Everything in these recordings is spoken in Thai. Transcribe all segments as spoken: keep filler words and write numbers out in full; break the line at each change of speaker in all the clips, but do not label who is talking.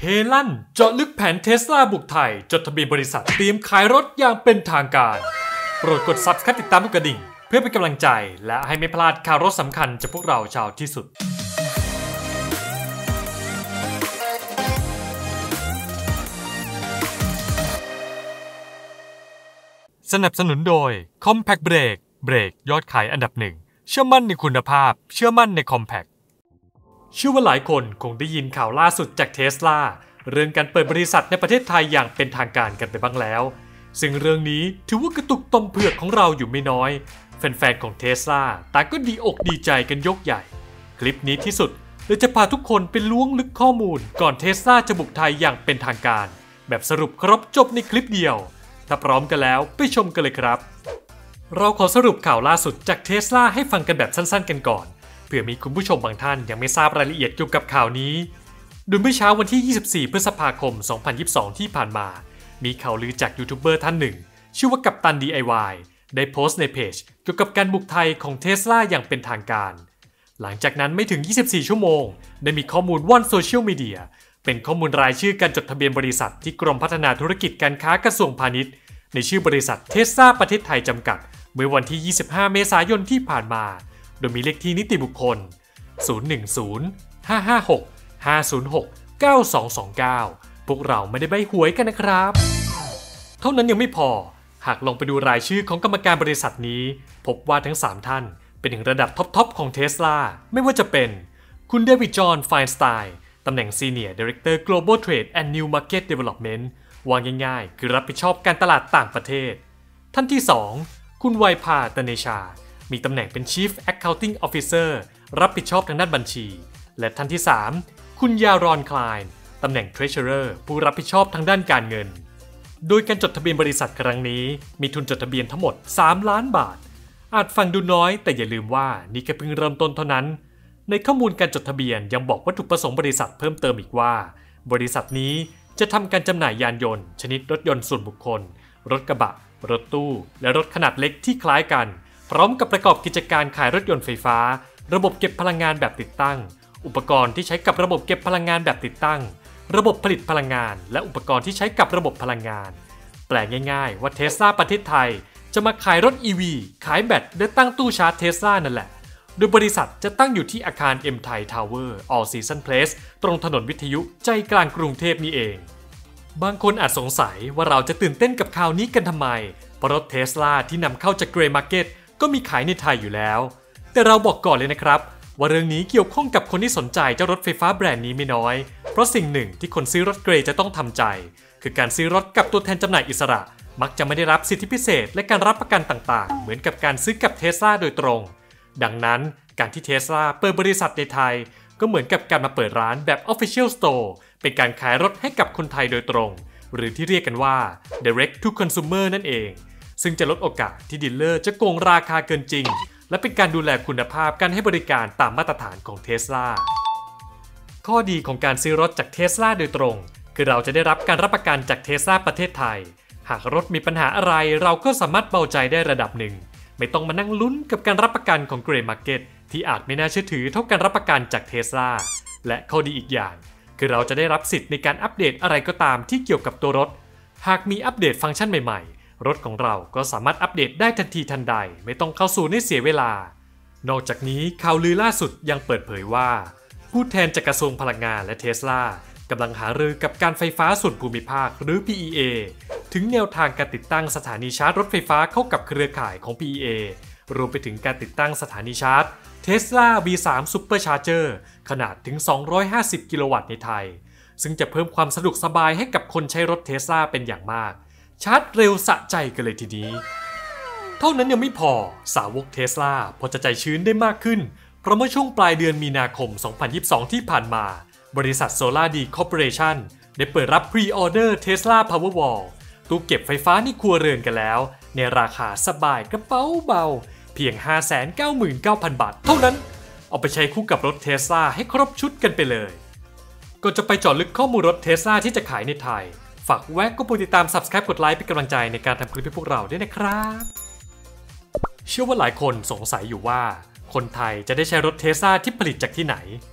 ลั่นเจาะลึกแผนเทสลาบุกไทยจดทะเบียนบริษัทเตรียมขายรถอย่างเป็นทางการโปรดกด ซับสไครบ์ ติดตามลูกกระดิ่งเพื่อเป็นกำลังใจและให้ไม่พลาดข่าวรถสำคัญจากพวกเราชาวที่สุดสนับสนุนโดย Compact Brake เบรกยอดขายอันดับหนึ่งเชื่อมั่นในคุณภาพเชื่อมั่นใน Compact เชื่อว่าหลายคนคงได้ยินข่าวล่าสุดจาก Tesla เรื่องการเปิดบริษัทในประเทศไทยอย่างเป็นทางการกันไปบ้างแล้วซึ่งเรื่องนี้ถือว่ากระตุกต่อมเผือกของเราอยู่ไม่น้อยแฟนๆของ Tesla ต่างก็ดีอกดีใจกันยกใหญ่คลิปนี้ที่สุดเราจะพาทุกคนไปล้วงลึกข้อมูลก่อน Tesla จะบุกไทยอย่างเป็นทางการแบบสรุปครบจบในคลิปเดียวถ้าพร้อมกันแล้วไปชมกันเลยครับเราขอสรุปข่าวล่าสุดจาก Tesla ให้ฟังกันแบบสั้นๆกันก่อนเผื่อมีคุณผู้ชมบางท่านยังไม่ทราบรายละเอียดเกี่ยวกับข่าวนี้โดยเมื่อเช้าวันที่ยี่สิบสี่พฤษภาคมสองพันยี่สิบสองที่ผ่านมามีข่าวลือจากยูทูบเบอร์ท่านหนึ่งชื่อว่ากัปตัน ดี ไอ วาย ได้โพสต์ในเพจเกี่ยวกับการบุกไทยของ Tesla อย่างเป็นทางการหลังจากนั้นไม่ถึงยี่สิบสี่ชั่วโมงได้มีข้อมูลว่อนโซเชียลมีเดียเป็นข้อมูลรายชื่อการจดทะเบียนบริษัทที่กรมพัฒนาธุรกิจการค้ากระทรวงพาณิชย์ในชื่อบริษัท Tesla ประเทศไทยจำกัดเมื่อวันที่ยี่สิบห้าเมษายนที่ผ่านมาโดยมีเลขที่นิติบุคคลศูนย์ หนึ่ง ศูนย์ ห้า ห้า หก ห้า ศูนย์ หก เก้า สอง สอง เก้าพวกเราไม่ได้ใบ้หวยกันนะครับเท่านั้นยังไม่พอหากลองไปดูรายชื่อของกรรมการบริษัทนี้พบว่าทั้งสามท่านเป็นถึงระดับท็อปๆของ Tesla ไม่ว่าจะเป็นคุณเดวิด จอห์น ไฟน์สไตน์ตำแหน่ง Senior Director Global Trade and New Market Development วางง่ายๆคือรับผิดชอบการตลาดต่างประเทศท่านที่สองคุณไวภา ตเนชามีตำแหน่งเป็น Chief Accounting Officer รับผิดชอบทางด้านบัญชีและท่านที่สามคุณยารอน คลายน์ตำแหน่ง Treasurer ผู้รับผิดชอบทางด้านการเงินโดยการจดทะเบียนบริษัทครั้งนี้มีทุนจดทะเบียนทั้งหมดสามล้านบาทอาจฟังดูน้อยแต่อย่าลืมว่านี่แค่เพิ่งเริ่มต้นเท่านั้นในข้อมูลการจดทะเบียนยังบอกวัตถุประสงค์บริษัทเพิ่มเติมอีกว่าบริษัทนี้จะทำการจำหน่ายยานยนต์ชนิดรถยนต์ส่วนบุคคลรถกระบะรถตู้และรถขนาดเล็กที่คล้ายกันพร้อมกับประกอบกิจการขายรถยนต์ไฟฟ้าระบบเก็บพลังงานแบบติดตั้งอุปกรณ์ที่ใช้กับระบบเก็บพลังงานแบบติดตั้งระบบผลิตพลังงานและอุปกรณ์ที่ใช้กับระบบพลังงานแปลง่ายๆว่า Tesla ประเทศไทยจะมาขายรถ อี วี ขายแบตและตั้งตู้ชาร์จ Tesla นั่นแหละโดยบริษัทจะตั้งอยู่ที่อาคาร M Thai Tower All Season Place ตรงถนนวิทยุใจกลางกรุงเทพนี่เองบางคนอาจสงสัยว่าเราจะตื่นเต้นกับข่าวนี้กันทำไมเพราะรถ Tesla ที่นำเข้าจาก Gray Market ก็มีขายในไทยอยู่แล้วแต่เราบอกก่อนเลยนะครับว่าเรื่องนี้เกี่ยวข้องกับคนที่สนใจเจ้ารถไฟฟ้าแบรนด์นี้ไม่น้อยเพราะสิ่งหนึ่งที่คนซื้อรถเกรย์จะต้องทำใจคือการซื้อรถกับตัวแทนจำหน่ายอิสระมักจะไม่ได้รับสิทธิพิเศษและการรับประกันต่างๆเหมือนกับการซื้อกับ Tesla โดยตรงดังนั้นการที่ Tesla เปิดบริษัทในไทยก็เหมือนกับการมาเปิดร้านแบบ Official Store เป็นการขายรถให้กับคนไทยโดยตรงหรือที่เรียกกันว่า Direct to Consumer นั่นเองซึ่งจะลดโอกาสที่ดีลเลอร์จะโกงราคาเกินจริงและเป็นการดูแลคุณภาพการให้บริการตามมาตรฐานของ Tesla ข้อดีของการซื้อรถจาก Tesla โดยตรงคือเราจะได้รับการรับประกันจาก Tesla ประเทศไทยหากรถมีปัญหาอะไรเราก็สามารถเบาใจได้ระดับหนึ่งไม่ต้องมานั่งลุ้นกับการรับประกันของ Gray Market ที่อาจไม่น่าเชื่อถือเท่าการรับประกันจาก Tesla และข้อดีอีกอย่างคือเราจะได้รับสิทธิ์ในการอัปเดตอะไรก็ตามที่เกี่ยวกับตัวรถหากมีอัปเดตฟังก์ชันใหม่ๆรถของเราก็สามารถอัปเดตได้ทันทีทันใดไม่ต้องเข้าสู่ให้เสียเวลานอกจากนี้ข่าวลือล่าสุดยังเปิดเผยว่าผู้แทนจากกระทรวงพลังงานและ Tesla กำลังหารือกับการไฟฟ้าส่วนภูมิภาคหรือ พี อี เอ ถึงแนวทางการติดตั้งสถานีชาร์จรถไฟฟ้าเข้ากับเครือข่ายของ พี อี เอ รวมไปถึงการติดตั้งสถานีชาร์จ Tesla วี ทรี Supercharger ขนาดถึงสองร้อยห้าสิบกิโลวัตต์ในไทยซึ่งจะเพิ่มความสะดวกสบายให้กับคนใช้รถ Tesla เป็นอย่างมากชาร์จเร็วสะใจกันเลยทีนี้เท่านั้นยังไม่พอสาวก Tesla พอจะใจชื้นได้มากขึ้นเพราะเมื่อช่วงปลายเดือนมีนาคมสองพันยี่สิบสองที่ผ่านมาบริษัท SolarD Corporation ได้เปิดรับ Pre-order Tesla Powerwall ตู้เก็บไฟฟ้าในครัวเรือนกันแล้วในราคาสบายกระเป๋าเบาเพียง ห้าแสนเก้าหมื่นเก้าพัน บาทเท่านั้นเอาไปใช้คู่กับรถ Tesla ให้ครบชุดกันไปเลยก่อนจะไปเจาะลึกข้อมูลรถ Tesla ที่จะขายในไทยฝากแวะกดติดตาม ซับสไครบ์ กดไลค์เป็นกำลังใจในการทำคลิปให้พวกเราด้วยนะครับเชื่อว่าหลายคนสงสัยอยู่ว่าคนไทยจะได้ใช้รถ Tesla ที่ผลิตจากที่ไหน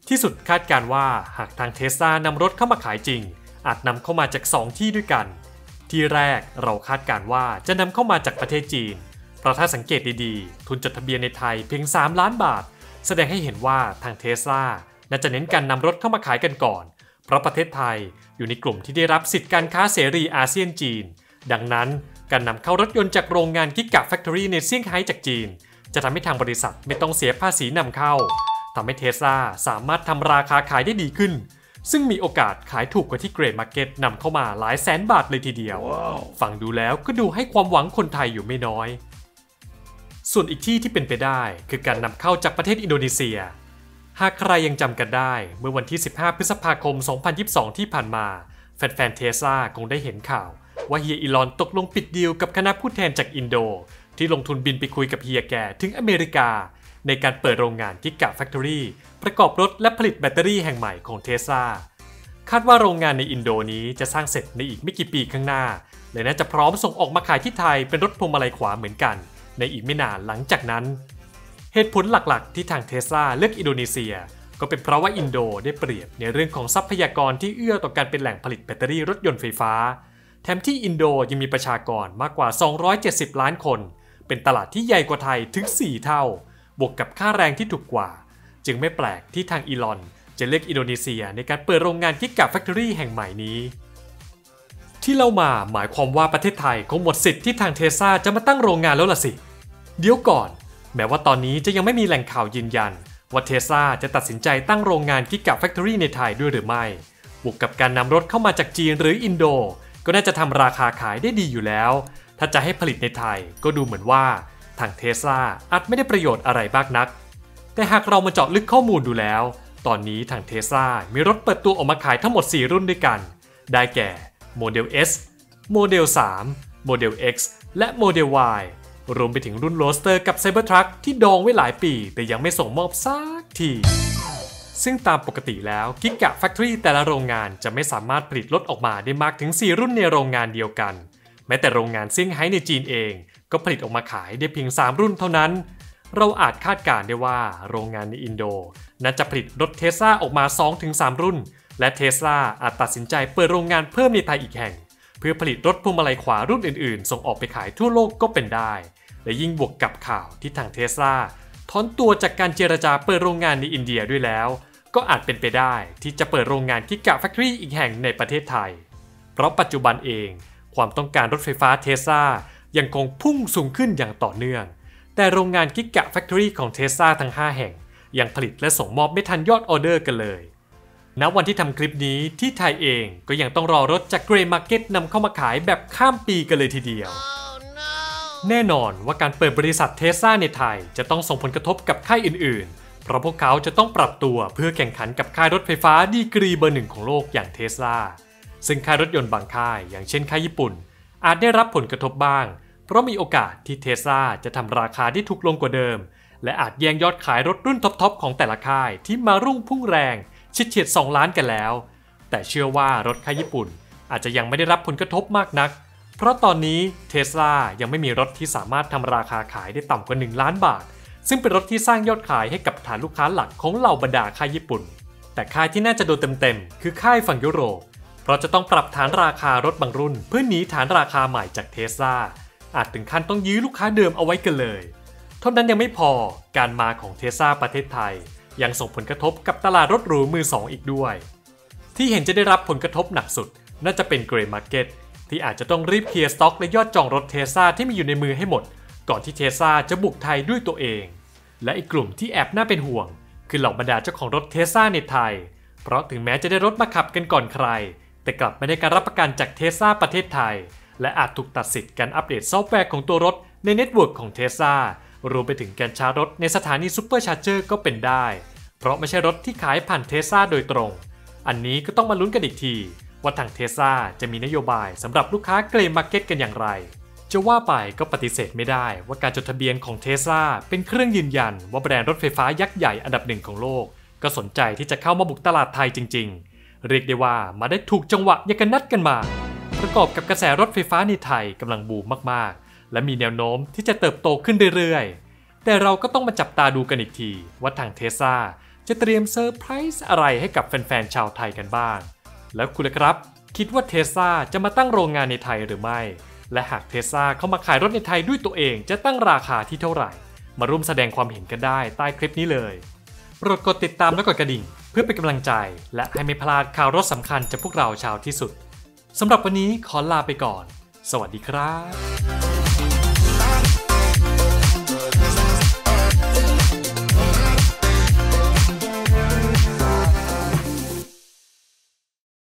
ที่สุดคาดการว่าหากทางเทสลานำรถเข้ามาขายจริงอาจนำเข้ามาจากสองที่ด้วยกันที่แรกเราคาดการว่าจะนำเข้ามาจากประเทศจีนเพราะถ้าสังเกตดีๆทุนจดทะเบียนในไทยเพียงสามล้านบาทแสดงให้เห็นว่าทางเทสลาน่าจะเน้นการนำรถเข้ามาขายกันก่อนเพราะประเทศไทยอยู่ในกลุ่มที่ได้รับสิทธิการค้าเสรีอาเซียนจีนดังนั้นการนำเข้ารถยนต์จากโรงงานกิกะแฟคทอรี่ในเซี่ยงไฮ้จากจีนจะทำให้ทางบริษัทไม่ต้องเสียภาษีนำเข้าทำให้เทสลาสามารถทำราคาขายได้ดีขึ้นซึ่งมีโอกาสขายถูกกว่าที่เกรย์มาร์เก็ตนำเข้ามาหลายแสนบาทเลยทีเดียว wow. ฟังดูแล้วก็ดูให้ความหวังคนไทยอยู่ไม่น้อยส่วนอีกที่ที่เป็นไปได้คือการนำเข้าจากประเทศอินโดนีเซียหากใครยังจำกันได้เมื่อวันที่สิบห้าพฤษภาคมสองพันยี่สิบสองที่ผ่านมาแฟนๆเทสลาคงได้เห็นข่าวว่าเฮียอีลอนตกลงปิดดีลกับคณะผู้แทนจากอินโดที่ลงทุนบินไปคุยกับเฮียแกถึงอเมริกาในการเปิดโรงงานกิกะแฟคทอรี่ประกอบรถและผลิตแบตเตอรี่แห่งใหม่ของเทสลาคาดว่าโรงงานในอินโดนี้จะสร้างเสร็จในอีกไม่กี่ปีข้างหน้าและน่าจะพร้อมส่งออกมาขายที่ไทยเป็นรถพวงมาลัยขวาเหมือนกันในอีกไม่นานหลังจากนั้นเหตุผลหลักๆที่ทางเทสลาเลือกอินโดนีเซียก็เป็นเพราะว่าอินโดได้เปรียบในเรื่องของทรัพยากรที่เอื้อต่อการเป็นแหล่งผลิตแบตเตอรี่รถยนต์ไฟฟ้าแถมที่อินโดยังมีประชากรมากกว่าสองร้อยเจ็ดสิบล้านคนเป็นตลาดที่ใหญ่กว่าไทยถึงสี่เท่าบวกกับค่าแรงที่ถูกกว่าจึงไม่แปลกที่ทางอีลอนจะเลือกอินโดนีเซียในการเปิดโรงงานกิกะแฟคทอรี่แห่งใหม่นี้ที่เล่ามาหมายความว่าประเทศไทยคงหมดสิทธิ์ที่ทางเทสลาจะมาตั้งโรงงานแล้วล่ะสิเดี๋ยวก่อนแม้ว่าตอนนี้จะยังไม่มีแหล่งข่าวยืนยันว่าเทสลาจะตัดสินใจตั้งโรงงานกิกะแฟคทอรี่ในไทยด้วยหรือไม่บวกกับการนำรถเข้ามาจากจีนหรืออินโดก็น่าจะทำราคาขายได้ดีอยู่แล้วถ้าจะให้ผลิตในไทยก็ดูเหมือนว่าทางเทสลาอาจไม่ได้ประโยชน์อะไรมากนักแต่หากเรามาเจาะลึกข้อมูลดูแล้วตอนนี้ทางเทสลามีรถเปิดตัวออกมาขายทั้งหมดสี่รุ่นด้วยกันได้แก่โมเดล S โมเดล สาม โมเดล X และโมเดล Y รวมไปถึงรุ่นโรสเตอร์กับ Cybertruck ที่ดองไว้หลายปีแต่ยังไม่ส่งมอบสักทีซึ่งตามปกติแล้วกิกะแฟคทอรี่แต่ละโรงงานจะไม่สามารถผลิตรถออกมาได้มากถึงสี่รุ่นในโรงงานเดียวกันแม้แต่โรงงานเซี่ยงไฮ้ในจีนเองก็ผลิตออกมาขายได้เพียงสามรุ่นเท่านั้นเราอาจคาดการณ์ได้ว่าโรงงานในอินโดน่าจะผลิตรถเทสลาออกมา สองถึงสาม รุ่นและเทสลาอาจตัดสินใจเปิดโรงงานเพิ่มในไทยอีกแห่งเพื่อผลิตรถพวงมาลัยขวารุ่นอื่นๆส่งออกไปขายทั่วโลกก็เป็นได้และยิ่งบวกกับข่าวที่ทางเทสลาถอนตัวจากการเจรจาเปิดโรงงานในอินเดียด้วยแล้วก็อาจเป็นไปได้ที่จะเปิดโรงงานกิกะแฟคทอรี่อีกแห่งในประเทศไทยเพราะปัจจุบันเองความต้องการรถไฟฟ้าเทสลายังคงพุ่งสูงขึ้นอย่างต่อเนื่องแต่โรงงานกิกะแฟคทอรี่ของเทสลาทั้งห้าแห่งยังผลิตและส่งมอบไม่ทันยอดออเดอร์กันเลยณวันที่ทำคลิปนี้ที่ไทยเองก็ยังต้องรอรถจากเกรย์มาร์เก็ตนำเข้ามาขายแบบข้ามปีกันเลยทีเดียว oh, no. แน่นอนว่าการเปิดบริษัทเทสลาในไทยจะต้องส่งผลกระทบกับค่ายอื่นๆเพราะพวกเขาจะต้องปรับตัวเพื่อแข่งขันกับค่ายรถไฟฟ้าดีกรีเบอร์หนึ่งของโลกอย่างเทสลาซึ่งค่ายรถยนต์บางค่ายอย่างเช่นค่ายญี่ปุ่นอาจได้รับผลกระทบบ้างเพราะมีโอกาสที่เทสลาจะทำราคาที่ถูกลงกว่าเดิมและอาจแย่งยอดขายรถรุ่นท็อปๆของแต่ละค่ายที่มารุ่งพุ่งแรงชิดเฉียดสองล้านกันแล้วแต่เชื่อว่ารถค่ายญี่ปุ่นอาจจะยังไม่ได้รับผลกระทบมากนักเพราะตอนนี้เทสลายังไม่มีรถที่สามารถทำราคาขายได้ต่ำกว่าหนึ่งล้านบาทซึ่งเป็นรถที่สร้างยอดขายให้กับฐานลูกค้าหลักของเหล่าบรรดาค่ายญี่ปุ่นแต่ค่ายที่น่าจะโดนเต็มๆคือค่ายฝั่งยุโรปเพราะจะต้องปรับฐานราคารถบางรุ่นเพื่อหนีฐานราคาใหม่จากเทสลาอาจถึงขั้นต้องยื้อลูกค้าเดิมเอาไว้กันเลยเท่านั้นยังไม่พอการมาของเทสลาประเทศไทยยังส่งผลกระทบกับตลาดรถหรูมือสองอีกด้วยที่เห็นจะได้รับผลกระทบหนักสุดน่าจะเป็นเกรย์มาร์เก็ตที่อาจจะต้องรีบเคลียร์สต็อกและยอดจองรถเทสลาที่มีอยู่ในมือให้หมดก่อนที่เทสลาจะบุกไทยด้วยตัวเองและอีกกลุ่มที่แอบน่าเป็นห่วงคือเหล่าบรรดาเจ้าของรถเทสลาในไทยเพราะถึงแม้จะได้รถมาขับกันก่อนใครแต่กลับไม่ได้การรับประกันจากเทสลาประเทศไทยและอาจถูกตัดสิทธิ์การอัปเดตซอฟต์แวร์ของตัวรถในเน็ตเวิร์กของเทสลารวมไปถึงการชาร์จรถในสถานีซุปเปอร์ชาร์เจอร์ก็เป็นได้เพราะไม่ใช่รถที่ขายผ่านเทสลาโดยตรงอันนี้ก็ต้องมาลุ้นกันอีกทีว่าทางเทสลาจะมีนโยบายสำหรับลูกค้าเกรย์มาร์เก็ตกันอย่างไรจะว่าไปก็ปฏิเสธไม่ได้ว่าการจดทะเบียนของเทสลาเป็นเครื่องยืนยันว่าแบรนด์รถไฟฟ้ายักษ์ใหญ่อันดับหนึ่งของโลกก็สนใจที่จะเข้ามาบุกตลาดไทยจริงๆเรียกได้ว่ามาได้ถูกจังหวะอย่างกันนัดกันมาประกอบกับกระแสรถไฟฟ้าในไทยกำลังบูมมากๆและมีแนวโน้มที่จะเติบโตขึ้นเรื่อยๆแต่เราก็ต้องมาจับตาดูกันอีกทีว่าทางเทสลาจะเตรียมเซอร์ไพรส์อะไรให้กับแฟนๆชาวไทยกันบ้างแล้วคุณล่ะครับคิดว่า Tesla จะมาตั้งโรงงานในไทยหรือไม่และหาก Tesla เข้ามาขายรถในไทยด้วยตัวเองจะตั้งราคาที่เท่าไหร่มาร่วมแสดงความเห็นกันได้ใต้คลิปนี้เลยโปรดกดติดตามและกดกระดิ่งเพื่อเป็นกำลังใจและให้ไม่พลาดข่าวรถสำคัญจากพวกเราชาวที่สุดสำหรับวันนี้ขอลาไปก่อนสวัสดีครับ